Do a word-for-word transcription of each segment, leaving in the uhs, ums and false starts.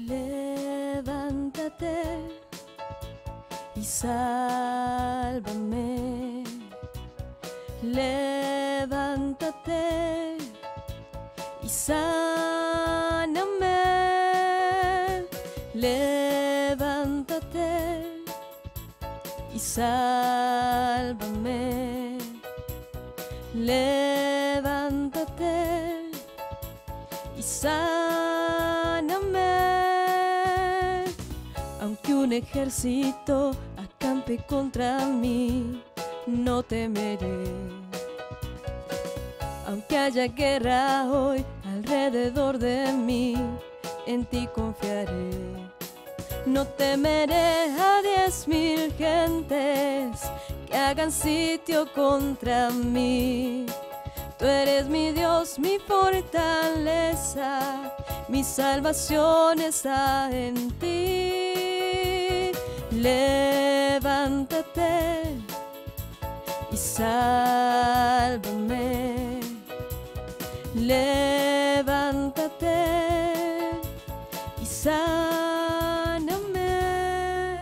Levántate y sálvame. Levántate y sáname. Levántate y sálvame. Levántate y sáname. Aunque un ejército acampe contra mí, no temeré. Aunque haya guerra hoy alrededor de mí, en ti confiaré. No temeré a diez mil gentes que hagan sitio contra mí. Tú eres mi Dios, mi fortaleza, mi salvación está en ti. Levántate y sálvame. Levántate y sáname.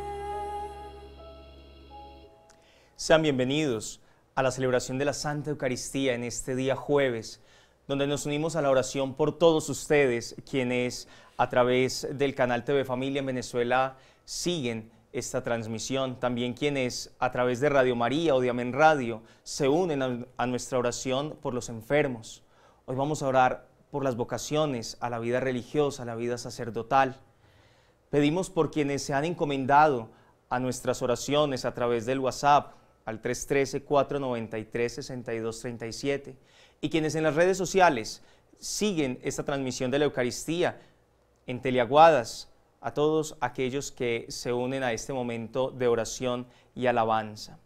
Sean bienvenidos a la celebración de la Santa Eucaristía en este día jueves, donde nos unimos a la oración por todos ustedes, quienes a través del canal T V Familia en Venezuela siguen esta transmisión, también quienes a través de Radio María o de Amén Radio se unen a, a nuestra oración por los enfermos. Hoy vamos a orar por las vocaciones a la vida religiosa, a la vida sacerdotal. Pedimos por quienes se han encomendado a nuestras oraciones a través del WhatsApp al tres uno tres, cuatro nueve tres, seis dos tres siete y quienes en las redes sociales siguen esta transmisión de la Eucaristía en Teleaguadas, a todos aquellos que se unen a este momento de oración y alabanza.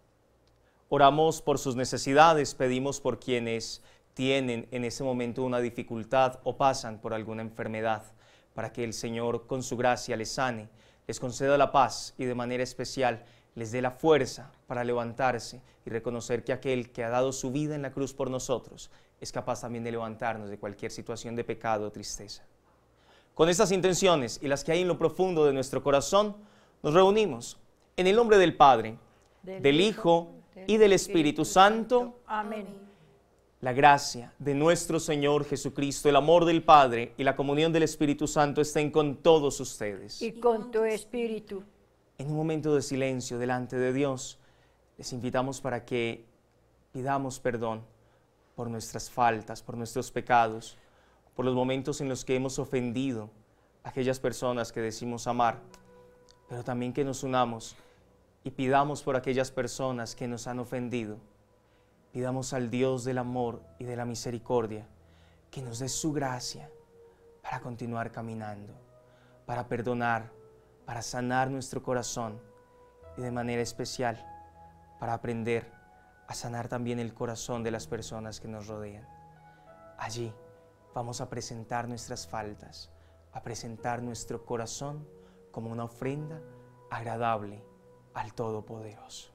Oramos por sus necesidades, pedimos por quienes tienen en ese momento una dificultad o pasan por alguna enfermedad, para que el Señor con su gracia les sane, les conceda la paz y de manera especial les dé la fuerza para levantarse y reconocer que aquel que ha dado su vida en la cruz por nosotros es capaz también de levantarnos de cualquier situación de pecado o tristeza. Con estas intenciones y las que hay en lo profundo de nuestro corazón, nos reunimos en el nombre del Padre, del, del Hijo y del Espíritu Santo. Amén. La gracia de nuestro Señor Jesucristo, el amor del Padre y la comunión del Espíritu Santo estén con todos ustedes. Y con tu espíritu. En un momento de silencio delante de Dios, les invitamos para que pidamos perdón por nuestras faltas, por nuestros pecados, por los momentos en los que hemos ofendido a aquellas personas que decimos amar, pero también que nos unamos y pidamos por aquellas personas que nos han ofendido. Pidamos al Dios del amor y de la misericordia que nos dé su gracia para continuar caminando, para perdonar, para sanar nuestro corazón y de manera especial para aprender a sanar también el corazón de las personas que nos rodean. Allí vamos a presentar nuestras faltas, a presentar nuestro corazón como una ofrenda agradable al Todopoderoso.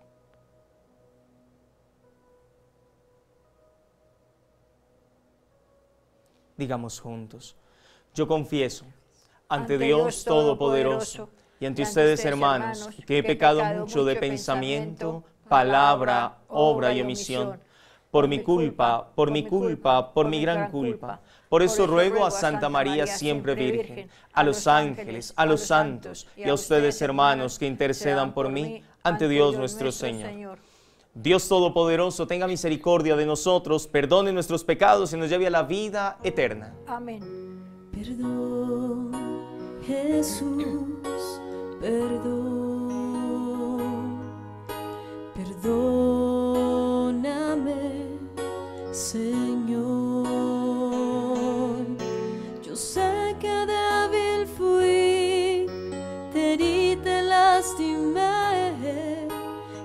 Digamos juntos: yo confieso ante Dios Todopoderoso y ante ustedes, hermanos, que he pecado mucho de pensamiento, palabra, obra y omisión, por mi culpa, por mi culpa, por mi gran culpa. Por eso ruego a Santa María siempre Virgen, a los ángeles, a los santos y a ustedes, hermanos, que intercedan por mí ante Dios nuestro Señor. Dios Todopoderoso, tenga misericordia de nosotros, perdone nuestros pecados y nos lleve a la vida eterna. Amén. Perdón, Jesús, perdón. Perdóname, Señor. Yo sé que débil fui, te herí, te lastimé.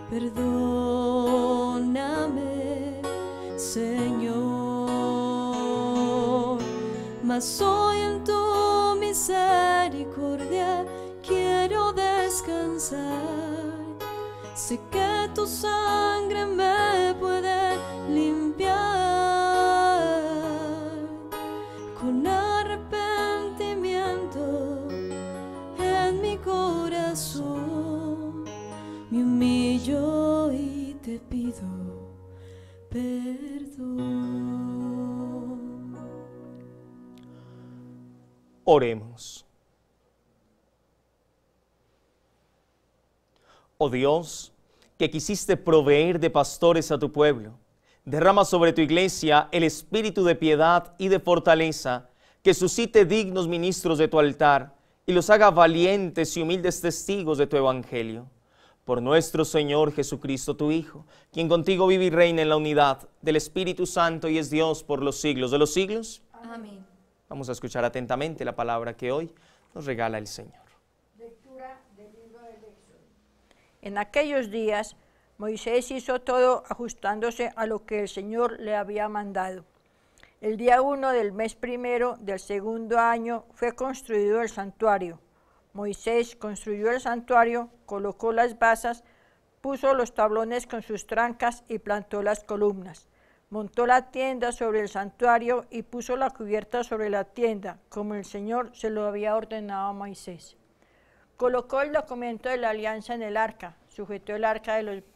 Perdóname, Señor. Mas hoy en tu misericordia quiero descansar. Sé que tu sangre me puede limpiar. Con arrepentimiento pido perdón. Oremos. Oh Dios, que quisiste proveer de pastores a tu pueblo, derrama sobre tu iglesia el espíritu de piedad y de fortaleza, que suscite dignos ministros de tu altar y los haga valientes y humildes testigos de tu evangelio. Por nuestro Señor Jesucristo, tu Hijo, quien contigo vive y reina en la unidad del Espíritu Santo y es Dios por los siglos de los siglos. Amén. Vamos a escuchar atentamente la palabra que hoy nos regala el Señor. Lectura del libro del Éxodo. En aquellos días, Moisés hizo todo ajustándose a lo que el Señor le había mandado. El día uno del mes primero del segundo año fue construido el santuario. Moisés construyó el santuario, colocó las basas, puso los tablones con sus trancas y plantó las columnas. Montó la tienda sobre el santuario y puso la cubierta sobre la tienda, como el Señor se lo había ordenado a Moisés. Colocó el documento de la alianza en el arca, sujetó el arca de los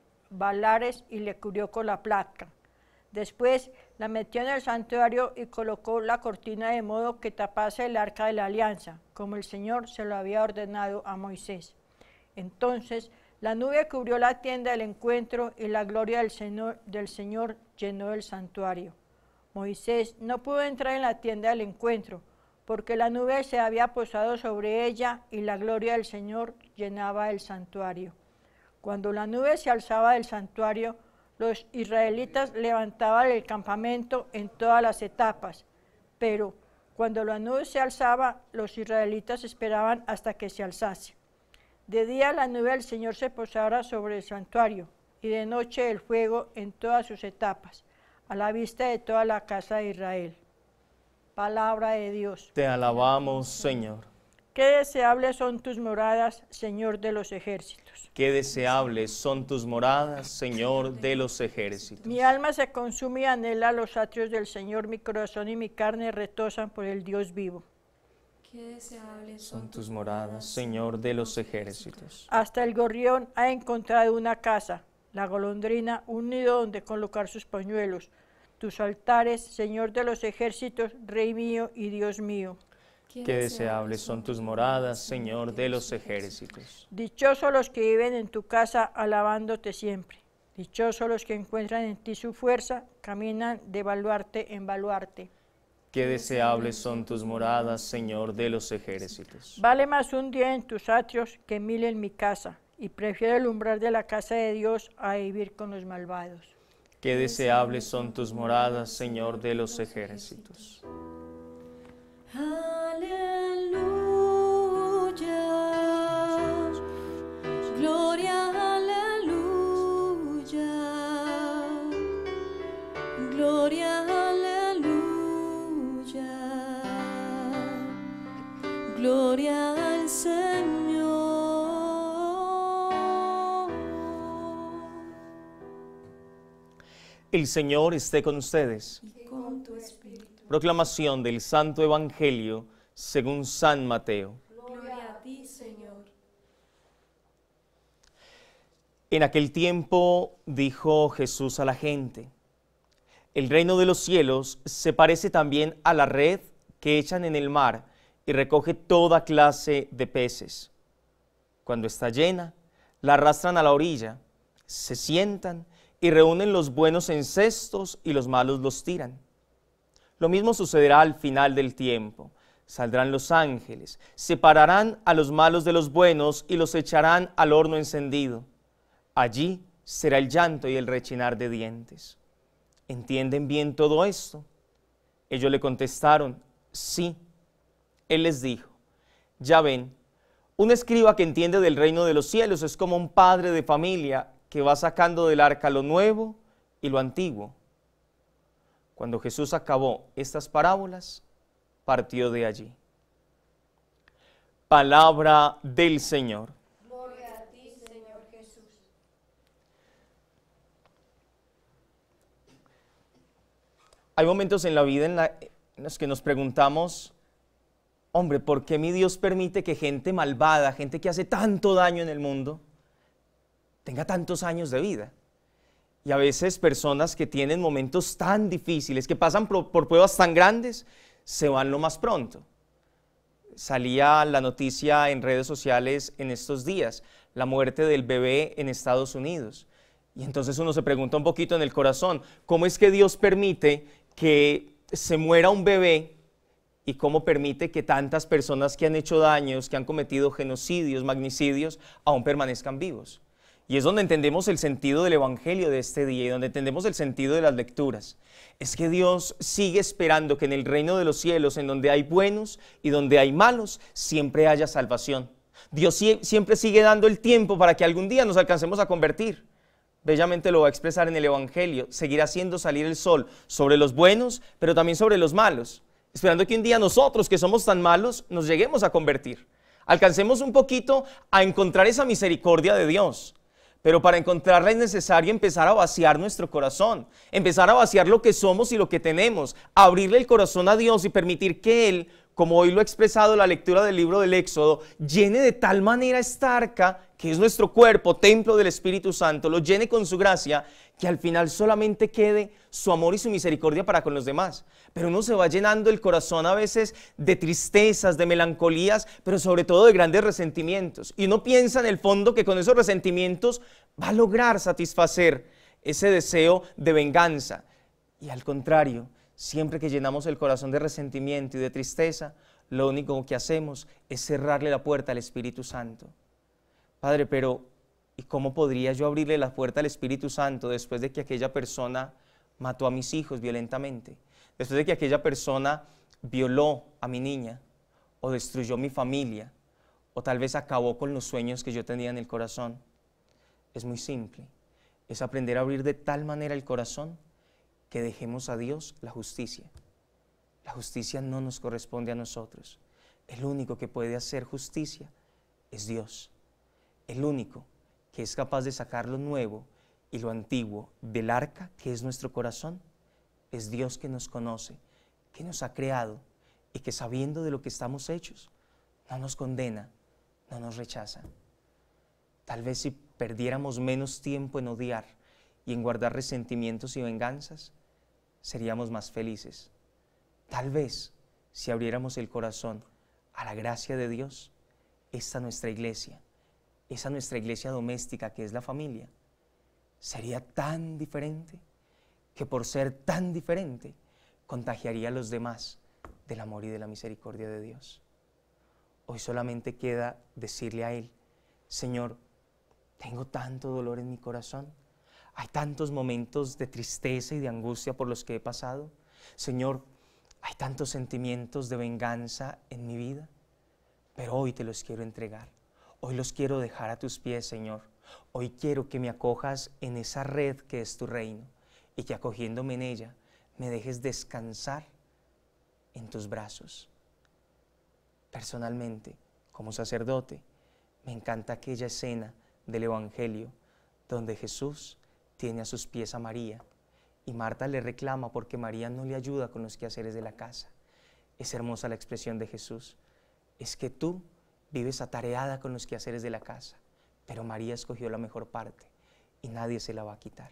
valares y le cubrió con la placa. Después la metió en el santuario y colocó la cortina de modo que tapase el arca de la alianza, como el Señor se lo había ordenado a Moisés. Entonces la nube cubrió la tienda del encuentro y la gloria del Señor, del Señor llenó el santuario. Moisés no pudo entrar en la tienda del encuentro, porque la nube se había posado sobre ella y la gloria del Señor llenaba el santuario. Cuando la nube se alzaba del santuario, los israelitas levantaban el campamento en todas las etapas, pero cuando la nube se alzaba, los israelitas esperaban hasta que se alzase. De día la nube del Señor se posara sobre el santuario, y de noche el fuego en todas sus etapas, a la vista de toda la casa de Israel. Palabra de Dios. Te alabamos, Señor. Qué deseables son tus moradas, Señor de los ejércitos. Qué deseables son tus moradas, Señor de los ejércitos. Mi alma se consume y anhela los atrios del Señor, mi corazón y mi carne retosan por el Dios vivo. Qué deseables Son tus moradas, Señor de los ejércitos. Hasta el gorrión ha encontrado una casa, la golondrina un nido donde colocar sus pañuelos. Tus altares, Señor de los ejércitos, Rey mío y Dios mío. Qué deseables son tus moradas, Señor de los ejércitos. Dichosos los que viven en tu casa, alabándote siempre. Dichosos los que encuentran en ti su fuerza, caminan de baluarte en baluarte. Qué deseables son tus moradas, Señor de los ejércitos. Vale más un día en tus atrios que mil en mi casa, y prefiero el umbral de la casa de Dios a vivir con los malvados. Qué deseables son tus moradas, Señor de los ejércitos. Aleluya, gloria, aleluya, gloria, aleluya, gloria al Señor. El Señor esté con ustedes. Y con tu espíritu. Proclamación del Santo Evangelio según San Mateo. Gloria a ti, Señor. En aquel tiempo dijo Jesús a la gente: el reino de los cielos se parece también a la red que echan en el mar y recoge toda clase de peces. Cuando está llena, la arrastran a la orilla, se sientan y reúnen los buenos en cestos y los malos los tiran. Lo mismo sucederá al final del tiempo. Saldrán los ángeles, separarán a los malos de los buenos y los echarán al horno encendido. Allí será el llanto y el rechinar de dientes. ¿Entienden bien todo esto? Ellos le contestaron: sí. Él les dijo: ya ven, un escriba que entiende del reino de los cielos es como un padre de familia que va sacando del arca lo nuevo y lo antiguo. Cuando Jesús acabó estas parábolas, partió de allí. Palabra del Señor. Gloria a ti, Señor Jesús. Hay momentos en la vida en, la, en los que nos preguntamos: hombre, ¿por qué mi Dios permite que gente malvada, gente que hace tanto daño en el mundo, tenga tantos años de vida? Y a veces personas que tienen momentos tan difíciles, que pasan por, por pruebas tan grandes, se van lo más pronto. Salía la noticia en redes sociales en estos días, la muerte del bebé en Estados Unidos. Y entonces uno se pregunta un poquito en el corazón, ¿cómo es que Dios permite que se muera un bebé y cómo permite que tantas personas que han hecho daños, que han cometido genocidios, magnicidios, aún permanezcan vivos? Y es donde entendemos el sentido del Evangelio de este día y donde entendemos el sentido de las lecturas. Es que Dios sigue esperando que en el reino de los cielos, en donde hay buenos y donde hay malos, siempre haya salvación. Dios siempre sigue dando el tiempo para que algún día nos alcancemos a convertir. Bellamente lo va a expresar en el Evangelio, seguir haciendo salir el sol sobre los buenos, pero también sobre los malos, esperando que un día nosotros, que somos tan malos, nos lleguemos a convertir. Alcancemos un poquito a encontrar esa misericordia de Dios. Pero para encontrarla es necesario empezar a vaciar nuestro corazón, empezar a vaciar lo que somos y lo que tenemos, abrirle el corazón a Dios y permitir que Él, como hoy lo ha expresado la lectura del libro del Éxodo, llene de tal manera esta arca, que es nuestro cuerpo, templo del Espíritu Santo, lo llene con su gracia, que al final solamente quede su amor y su misericordia para con los demás. Pero uno se va llenando el corazón a veces de tristezas, de melancolías, pero sobre todo de grandes resentimientos. Y uno piensa en el fondo que con esos resentimientos va a lograr satisfacer ese deseo de venganza. Y al contrario, siempre que llenamos el corazón de resentimiento y de tristeza, lo único que hacemos es cerrarle la puerta al Espíritu Santo. Padre, pero ¿y cómo podría yo abrirle la puerta al Espíritu Santo después de que aquella persona mató a mis hijos violentamente? Después de que aquella persona violó a mi niña, o destruyó mi familia, o tal vez acabó con los sueños que yo tenía en el corazón. Es muy simple, es aprender a abrir de tal manera el corazón que dejemos a Dios la justicia. La justicia no nos corresponde a nosotros. El único que puede hacer justicia es Dios. El único que es capaz de sacar lo nuevo y lo antiguo del arca, que es nuestro corazón, es Dios, que nos conoce, que nos ha creado y que, sabiendo de lo que estamos hechos, no nos condena, no nos rechaza. Tal vez si perdiéramos menos tiempo en odiar y en guardar resentimientos y venganzas, seríamos más felices. Tal vez si abriéramos el corazón a la gracia de Dios, esta nuestra iglesia, esa nuestra iglesia doméstica que es la familia, sería tan diferente que, por ser tan diferente, contagiaría a los demás del amor y de la misericordia de Dios. Hoy solamente queda decirle a Él: Señor, tengo tanto dolor en mi corazón, hay tantos momentos de tristeza y de angustia por los que he pasado. Señor, hay tantos sentimientos de venganza en mi vida, pero hoy te los quiero entregar. Hoy los quiero dejar a tus pies, Señor. Hoy quiero que me acojas en esa red que es tu reino y que, acogiéndome en ella, me dejes descansar en tus brazos. Personalmente, como sacerdote, me encanta aquella escena del Evangelio donde Jesús tiene a sus pies a María y Marta le reclama porque María no le ayuda con los quehaceres de la casa. Es hermosa la expresión de Jesús: es que tú vives atareada con los quehaceres de la casa, pero María escogió la mejor parte y nadie se la va a quitar.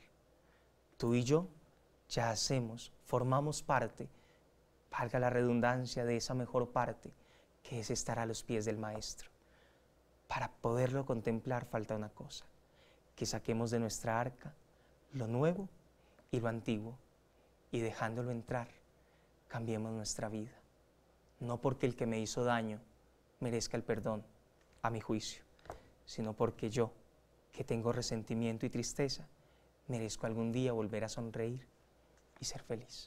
Tú y yo ya hacemos, formamos parte, valga la redundancia, de esa mejor parte, que es estar a los pies del Maestro. Para poderlo contemplar falta una cosa: que saquemos de nuestra arca lo nuevo y lo antiguo, y dejándolo entrar, cambiemos nuestra vida. No porque el que me hizo daño merezca el perdón, a mi juicio, sino porque yo, que tengo resentimiento y tristeza, merezco algún día volver a sonreír y ser feliz.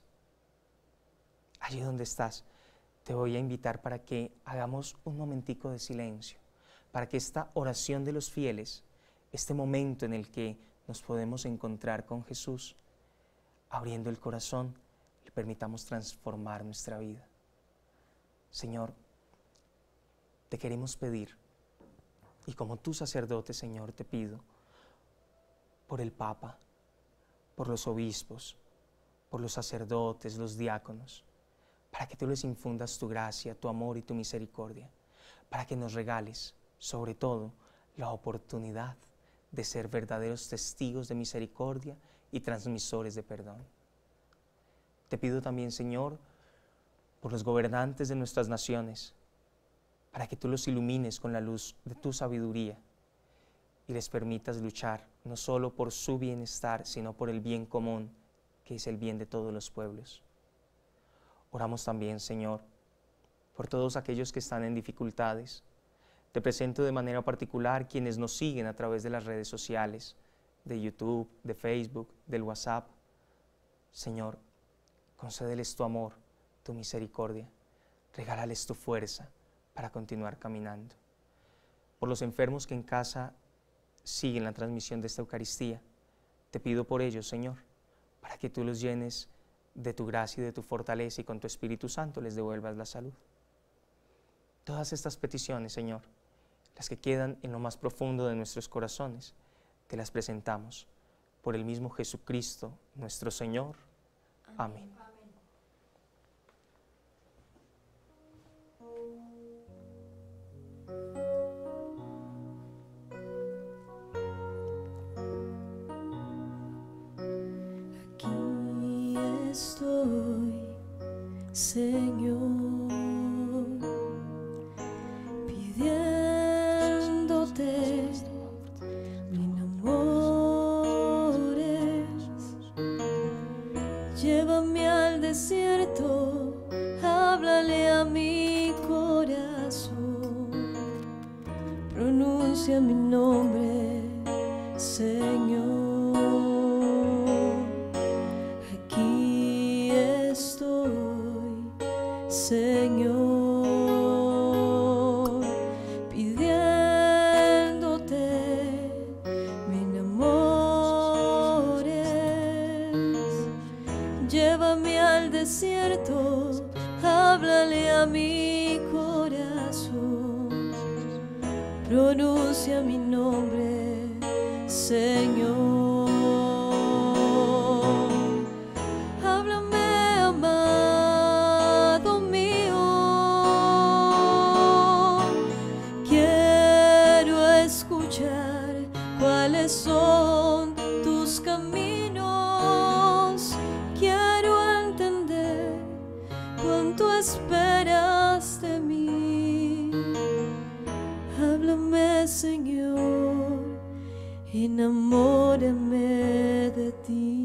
Allí donde estás, te voy a invitar para que hagamos un momentico de silencio, para que esta oración de los fieles, este momento en el que nos podemos encontrar con Jesús, abriendo el corazón, le permitamos transformar nuestra vida. Señor, te queremos pedir, y como tu sacerdote, Señor, te pido por el Papa, por los obispos, por los sacerdotes, los diáconos, para que tú les infundas tu gracia, tu amor y tu misericordia, para que nos regales, sobre todo, la oportunidad de ser verdaderos testigos de misericordia y transmisores de perdón. Te pido también, Señor, por los gobernantes de nuestras naciones, para que tú los ilumines con la luz de tu sabiduría y les permitas luchar no solo por su bienestar, sino por el bien común, que es el bien de todos los pueblos. Oramos también, Señor, por todos aquellos que están en dificultades. Te presento de manera particular quienes nos siguen a través de las redes sociales, de YouTube, de Facebook, del WhatsApp. Señor, concédeles tu amor, tu misericordia, regálales tu fuerza para continuar caminando. Por los enfermos que en casa siguen la transmisión de esta Eucaristía, te pido por ellos, Señor, para que tú los llenes de tu gracia y de tu fortaleza y con tu Espíritu Santo les devuelvas la salud. Todas estas peticiones, Señor, las que quedan en lo más profundo de nuestros corazones, te las presentamos por el mismo Jesucristo, nuestro Señor. Amén. Amén. Aquí estoy, Señor, pidiéndote me enamores. Llévame al desierto, háblale a mi corazón, pronuncia mi nombre, Señor. Aquí estoy, Señor, pidiéndote me enamores. Llévame al desierto, háblale a mi corazón, pronuncia mi nombre, Señor. Háblame, amado mío, quiero escuchar cuáles son tus caminos, quiero entender cuánto esperas de mí. Háblame, Señor, enamórame de ti.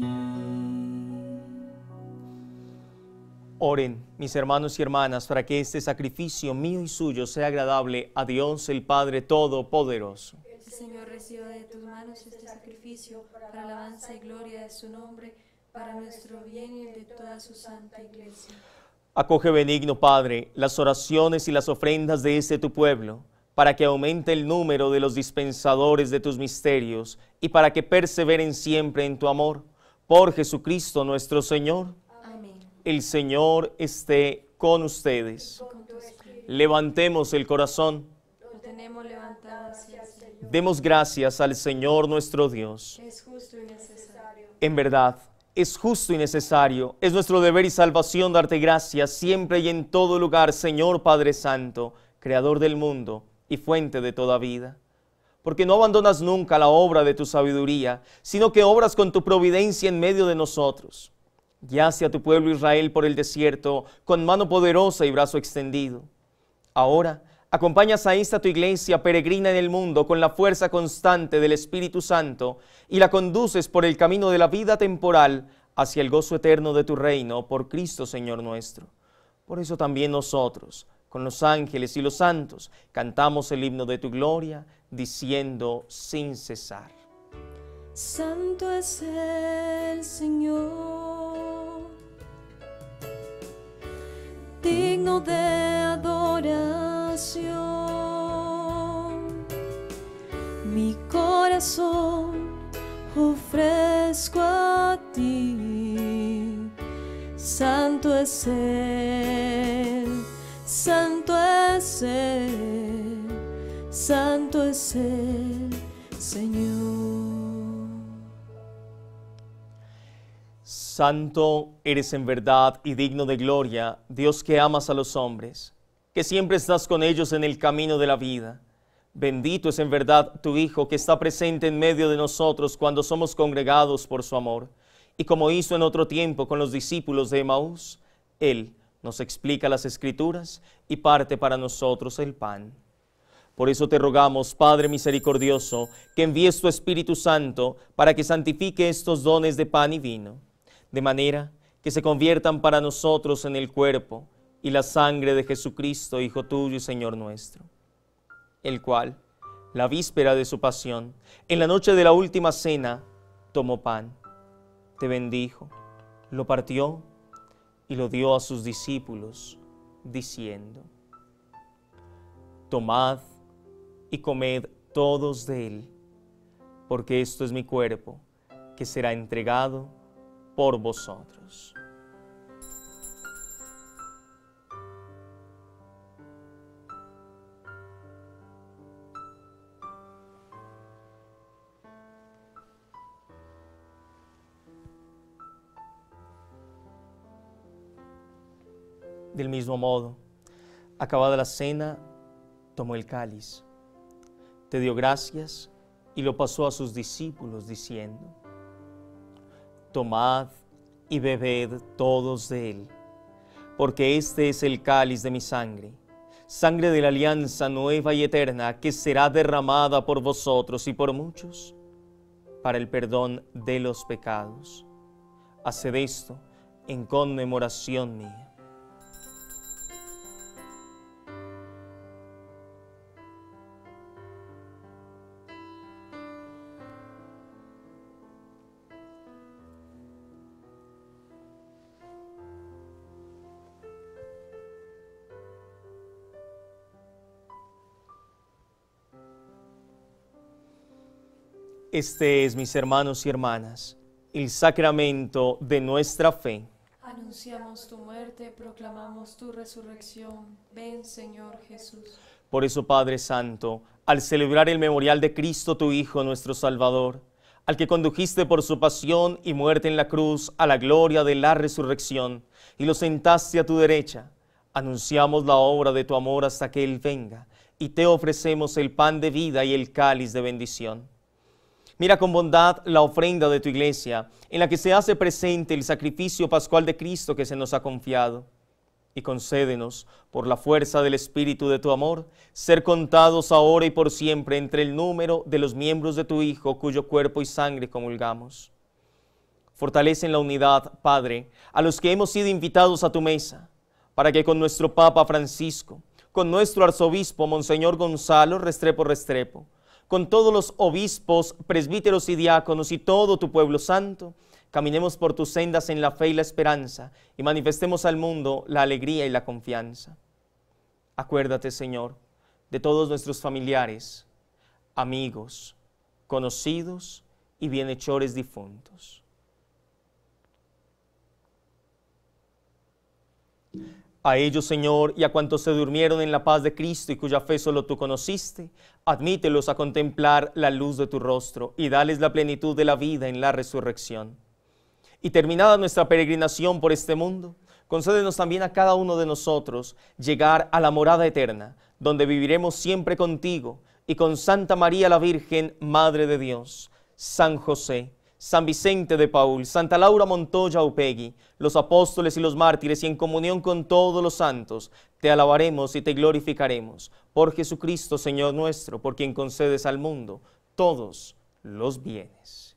Oren, mis hermanos y hermanas, para que este sacrificio mío y suyo sea agradable a Dios el Padre Todopoderoso. El Señor reciba de tus manos este sacrificio para alabanza y gloria de su nombre, para nuestro bien y el de toda su santa Iglesia. Acoge, benigno Padre, las oraciones y las ofrendas de este tu pueblo, para que aumente el número de los dispensadores de tus misterios y para que perseveren siempre en tu amor. Por Jesucristo nuestro Señor. Amén. El Señor esté con ustedes. Con tu espíritu. Levantemos el corazón. Lo tenemos levantado hacia el Señor. Demos gracias al Señor nuestro Dios. Es justo y necesario. En verdad, es justo y necesario, es nuestro deber y salvación darte gracias siempre y en todo lugar, Señor Padre Santo, Creador del mundo y fuente de toda vida. Porque no abandonas nunca la obra de tu sabiduría, sino que obras con tu providencia en medio de nosotros. Guiaste a tu pueblo Israel por el desierto con mano poderosa y brazo extendido. Ahora, acompañas a esta tu iglesia peregrina en el mundo con la fuerza constante del Espíritu Santo y la conduces por el camino de la vida temporal hacia el gozo eterno de tu reino por Cristo Señor nuestro. Por eso también nosotros, con los ángeles y los santos, cantamos el himno de tu gloria, diciendo sin cesar. Santo es el Señor, digno de adoración. Mi corazón ofrezco a ti. Santo es Él, santo es Él, santo es el Señor. Santo eres en verdad y digno de gloria, Dios que amas a los hombres, que siempre estás con ellos en el camino de la vida. Bendito es en verdad tu Hijo que está presente en medio de nosotros cuando somos congregados por su amor. y como hizo en otro tiempo con los discípulos de Emaús, Él nos explica las Escrituras y parte para nosotros el pan. Por eso te rogamos, Padre misericordioso, que envíes tu Espíritu Santo para que santifique estos dones de pan y vino, de manera que se conviertan para nosotros en el cuerpo y la sangre de Jesucristo, Hijo tuyo y Señor nuestro, el cual, la víspera de su pasión, en la noche de la última cena, tomó pan, te bendijo, lo partió y lo dio a sus discípulos, diciendo: tomad y comed todos de él, porque esto es mi cuerpo, que será entregado por vosotros. Del mismo modo, acabada la cena, tomó el cáliz, te dio gracias y lo pasó a sus discípulos, diciendo: tomad y bebed todos de él, porque este es el cáliz de mi sangre, sangre de la alianza nueva y eterna, que será derramada por vosotros y por muchos, para el perdón de los pecados. Haced esto en conmemoración mía. Este es, mis hermanos y hermanas, el sacramento de nuestra fe. Anunciamos tu muerte, proclamamos tu resurrección. Ven, Señor Jesús. Por eso, Padre Santo, al celebrar el memorial de Cristo, tu Hijo, nuestro Salvador, al que condujiste por su pasión y muerte en la cruz a la gloria de la resurrección, y lo sentaste a tu derecha, anunciamos la obra de tu amor hasta que Él venga, y te ofrecemos el pan de vida y el cáliz de bendición. Mira con bondad la ofrenda de tu iglesia, en la que se hace presente el sacrificio pascual de Cristo que se nos ha confiado. Y concédenos, por la fuerza del Espíritu de tu amor, ser contados ahora y por siempre entre el número de los miembros de tu Hijo, cuyo cuerpo y sangre comulgamos. Fortalece en la unidad, Padre, a los que hemos sido invitados a tu mesa, para que con nuestro Papa Francisco, con nuestro arzobispo Monseñor Gonzalo Restrepo Restrepo, con todos los obispos, presbíteros y diáconos y todo tu pueblo santo, caminemos por tus sendas en la fe y la esperanza y manifestemos al mundo la alegría y la confianza. Acuérdate, Señor, de todos nuestros familiares, amigos, conocidos y bienhechores difuntos. A ellos, Señor, y a cuantos se durmieron en la paz de Cristo y cuya fe solo tú conociste, admítelos a contemplar la luz de tu rostro y dales la plenitud de la vida en la resurrección. Y terminada nuestra peregrinación por este mundo, concédenos también a cada uno de nosotros llegar a la morada eterna, donde viviremos siempre contigo y con Santa María la Virgen, Madre de Dios, San José, San Vicente de Paúl, Santa Laura Montoya Upegui, los apóstoles y los mártires, y en comunión con todos los santos, te alabaremos y te glorificaremos. Por Jesucristo, Señor nuestro, por quien concedes al mundo todos los bienes.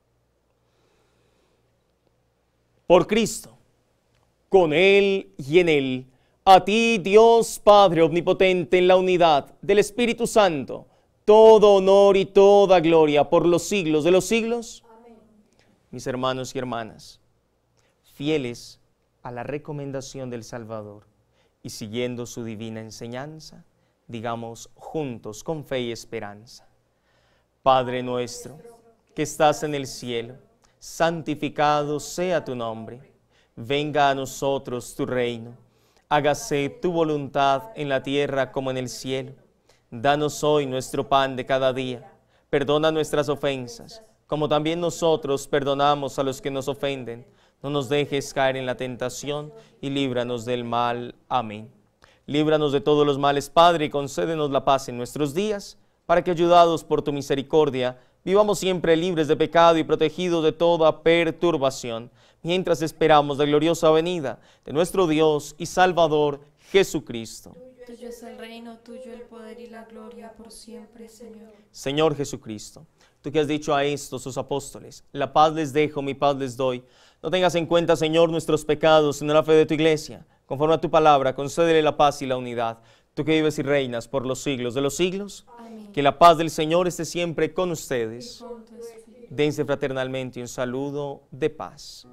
Por Cristo, con Él y en Él, a ti, Dios Padre omnipotente, en la unidad del Espíritu Santo, todo honor y toda gloria por los siglos de los siglos. Mis hermanos y hermanas, fieles a la recomendación del Salvador y siguiendo su divina enseñanza, digamos juntos con fe y esperanza: Padre nuestro, que estás en el cielo, santificado sea tu nombre. Venga a nosotros tu reino. Hágase tu voluntad en la tierra como en el cielo. Danos hoy nuestro pan de cada día. Perdona nuestras ofensas, como también nosotros perdonamos a los que nos ofenden. No nos dejes caer en la tentación y líbranos del mal. Amén. Líbranos de todos los males, Padre, y concédenos la paz en nuestros días, para que, ayudados por tu misericordia, vivamos siempre libres de pecado y protegidos de toda perturbación, mientras esperamos la gloriosa venida de nuestro Dios y Salvador Jesucristo. Tuyo es el reino, tuyo el poder y la gloria por siempre, Señor. Señor Jesucristo, tú que has dicho a estos tus apóstoles, la paz les dejo, mi paz les doy, no tengas en cuenta, Señor, nuestros pecados, sino la fe de tu iglesia. Conforme a tu palabra, concédele la paz y la unidad. Tú que vives y reinas por los siglos de los siglos, Amén. que la paz del Señor esté siempre con ustedes. Y con tu espíritu. Dense fraternalmente un saludo de paz.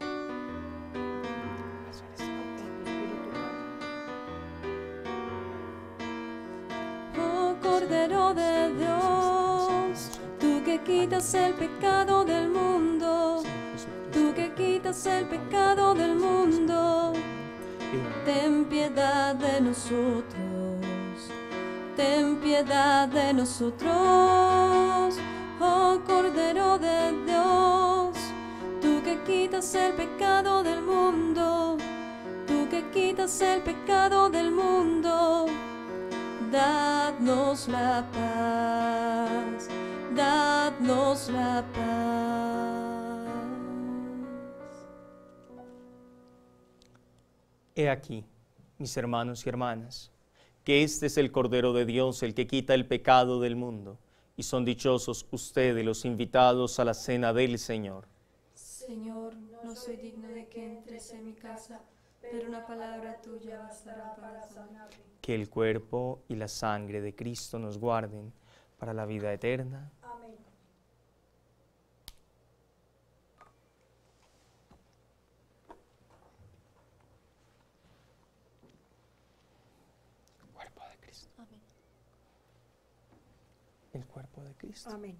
Oh Cordero de Dios, tú que quitas el pecado del mundo, tú que quitas el pecado del mundo, ten piedad de nosotros, ten piedad de nosotros. Oh Cordero de Dios, tú que quitas el pecado del mundo, tú que quitas el pecado del mundo, dadnos la paz, dadnos la paz. He aquí, mis hermanos y hermanas, que este es el Cordero de Dios, el que quita el pecado del mundo, y son dichosos ustedes los invitados a la cena del Señor. Señor, no soy digno de que entres en mi casa, pero una palabra tuya bastará para sanarme. Que el cuerpo y la sangre de Cristo nos guarden para la vida eterna. Amén. Cuerpo de Cristo. Amén. El cuerpo de Cristo. Amén.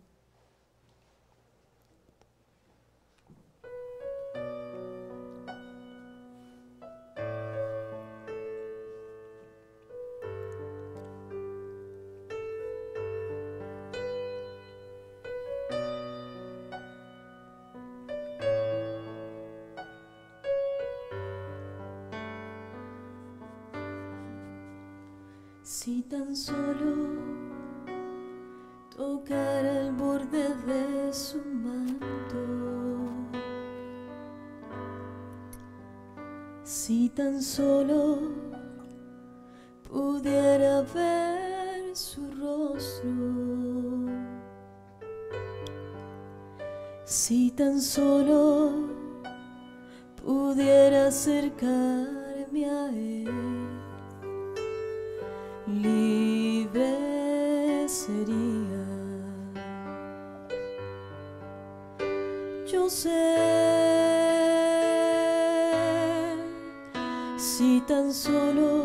Si tan solo tocara el borde de su manto, si tan solo pudiera ver su rostro, si tan solo pudiera acercarme a él, libre sería. Yo sé, si tan solo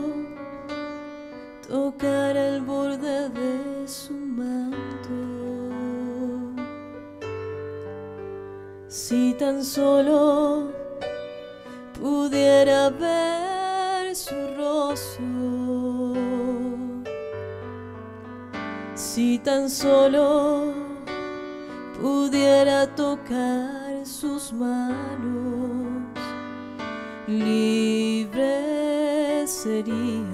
tocara el borde de su manto, si tan solo pudiera ver su rostro, si tan solo pudiera tocar sus manos, libre sería.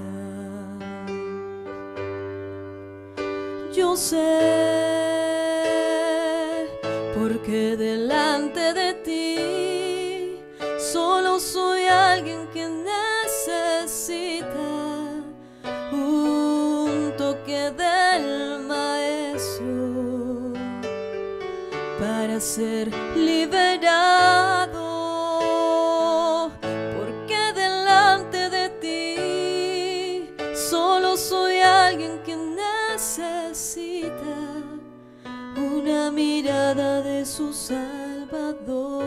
Yo sé, porque delante de ti solo soy alguien que necesita un toque del Maestro para ser liberado, porque delante de ti solo soy alguien que necesita una mirada de su Salvador.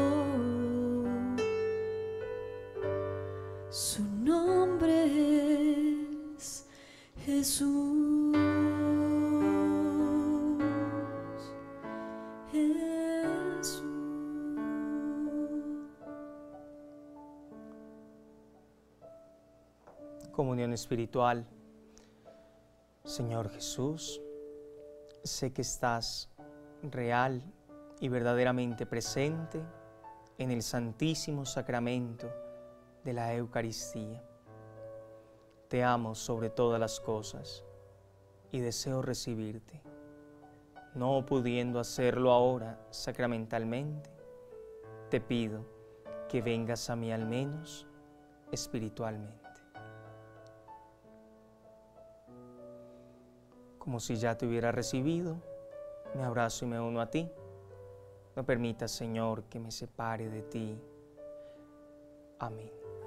Su nombre es Jesús. Jesús. Comunión espiritual. Señor Jesús, sé que estás real y verdaderamente presente en el santísimo sacramento de la Eucaristía. Te amo sobre todas las cosas y deseo recibirte. no pudiendo hacerlo ahora sacramentalmente, te pido que vengas a mí al menos espiritualmente. Como si ya te hubiera recibido, me abrazo y me uno a ti. No permitas, Señor, que me separe de ti. Amén.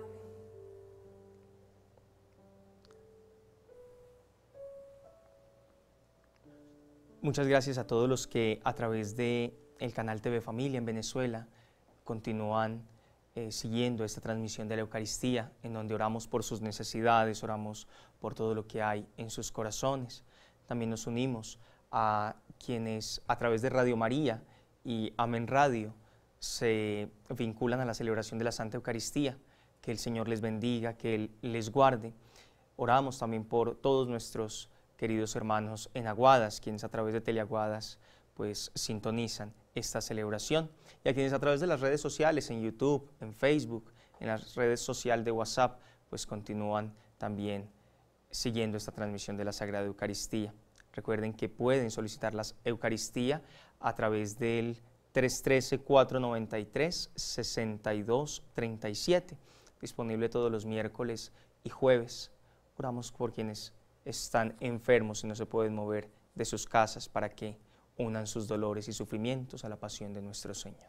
Muchas gracias a todos los que a través de el canal T V Familia en Venezuela continúan eh, siguiendo esta transmisión de la Eucaristía, en donde oramos por sus necesidades, oramos por todo lo que hay en sus corazones. También nos unimos a quienes a través de Radio María y Amén Radio se vinculan a la celebración de la Santa Eucaristía. Que el Señor les bendiga, que Él les guarde. Oramos también por todos nuestros queridos hermanos en Aguadas, quienes a través de Teleaguadas pues sintonizan esta celebración, y a quienes a través de las redes sociales, en YouTube, en Facebook, en las redes sociales de WhatsApp, pues continúan también siguiendo esta transmisión de la Sagrada Eucaristía. Recuerden que pueden solicitar la Eucaristía a través del tres uno tres, cuatro nueve tres, seis dos tres siete, disponible todos los miércoles y jueves. Oramos por quienes están enfermos y no se pueden mover de sus casas, para que unan sus dolores y sufrimientos a la pasión de nuestro Señor.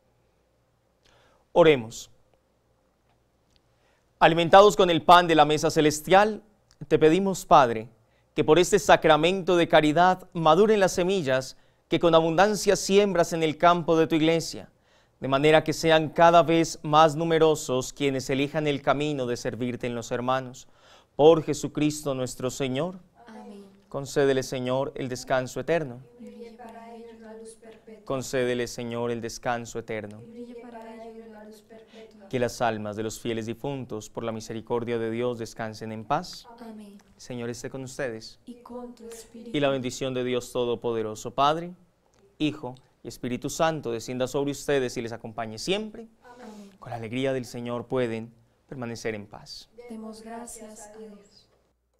Oremos. Alimentados con el pan de la mesa celestial, te pedimos, Padre, que por este sacramento de caridad maduren las semillas que con abundancia siembras en el campo de tu iglesia, de manera que sean cada vez más numerosos quienes elijan el camino de servirte en los hermanos. Por Jesucristo nuestro Señor. Amén. Concédele, Señor, el descanso eterno. Brille para ellos la luz perpetua. Concédele, Señor, el descanso eterno. Brille para ellos la luz perpetua. Que las almas de los fieles difuntos, por la misericordia de Dios, descansen en paz. Amén. Señor esté con ustedes. Y con tu espíritu. Y la bendición de Dios Todopoderoso, Padre, Hijo y Espíritu Santo, descienda sobre ustedes y les acompañe siempre. Amén. Con la alegría del Señor pueden permanecer en paz. Demos gracias a Dios.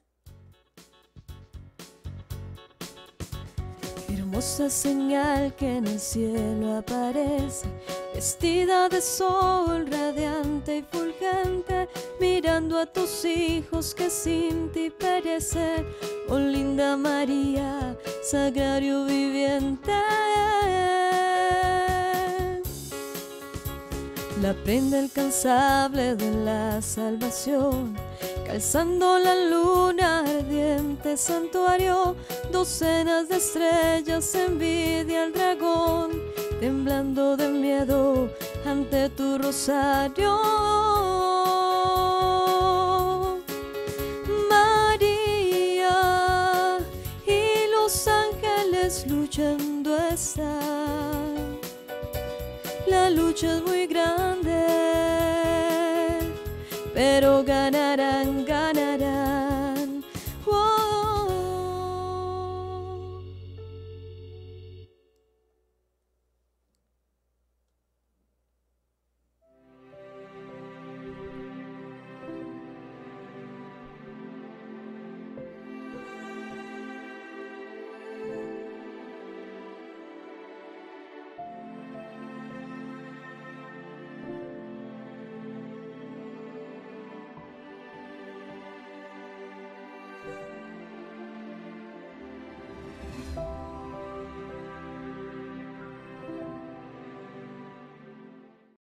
Qué hermosa señal que en el cielo aparece, vestida de sol radiante y fulgente, mirando a tus hijos que sin ti perecen. Oh linda María, sagrario viviente, la prenda alcanzable de la salvación, calzando la luna ardiente santuario, docenas de estrellas envidia al dragón, temblando de miedo ante tu rosario. María y los ángeles luchando están, la lucha es muy